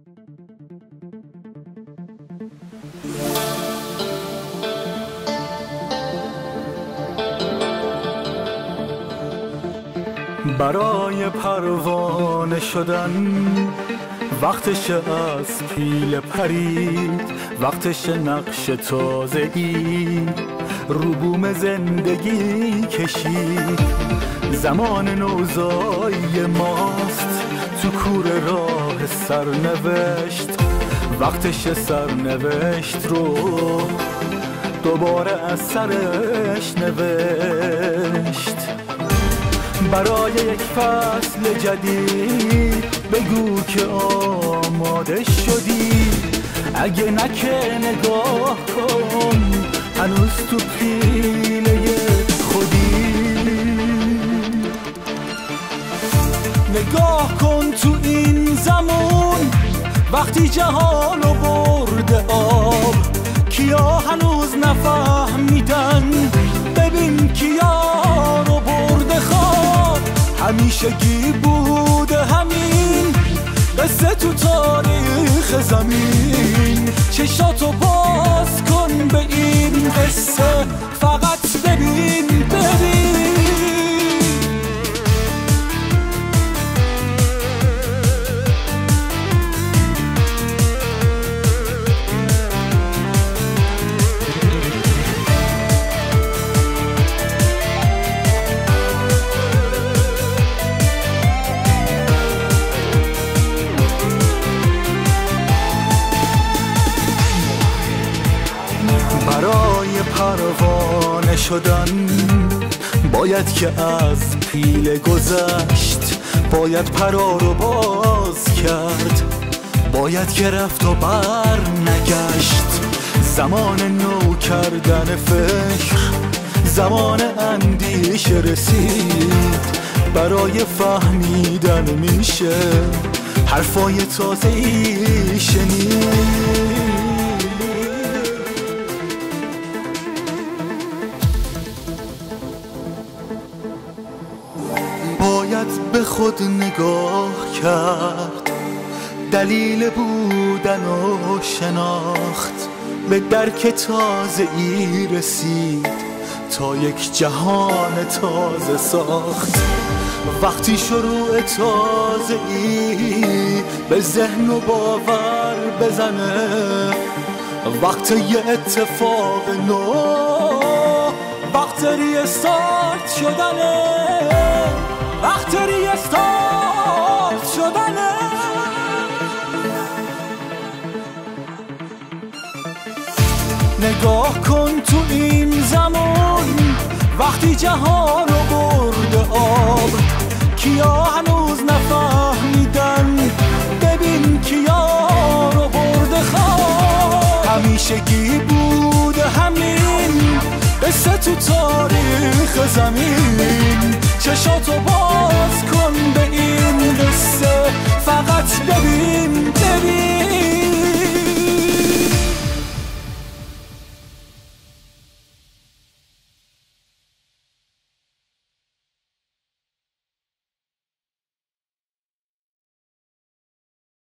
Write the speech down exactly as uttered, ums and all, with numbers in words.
برای پروانه شدن وقتش از پیل پرید، وقتش نقش تازگی رو بوم زندگی کشید. زمان نوزایی ماست تو کور راه سرنوشت، وقتش سرنوشت رو دوباره از سرش نوشت. برای یک فصل جدید بگو که آماده شدی، اگه نکه نگاه کن هنوز تو پیله خودی. نگاه کن تو این زمان وقتی جهانو برده آب، کیا هنوز نفهمیدن، ببین کیا رو برده خواب. همیشگی بوده همین قصه تو تاریخ زمین، چشاتو باز کن به این قصه، فقط ببین ببین. برای پروانه شدن باید که از پیله گذشت، باید پرا رو باز کرد، باید که رفت و بر نگشت. زمان نو کردن فکر، زمان اندیشه رسید، برای فهمیدن میشه حرفای تازه‌ای شنید. باید به خود نگاه کرد، دلیل بودن و شناخت، به درک تازه‌ای رسید تا یک جهان تازه ساخت. وقتی شروع تازه‌ای به ذهن و باور بزنه، وقت یه اتفاق نو، وقت ریستارت شدنه، وقت ریستارت شدنه. نگاه کن تو این زمان وقتی جهان رو برده آب، کیا هنوز نفهمیدن، ببین کیا رو برده خواب. همیشگی بوده همین قصه تو تاریخ زمین، چشاتو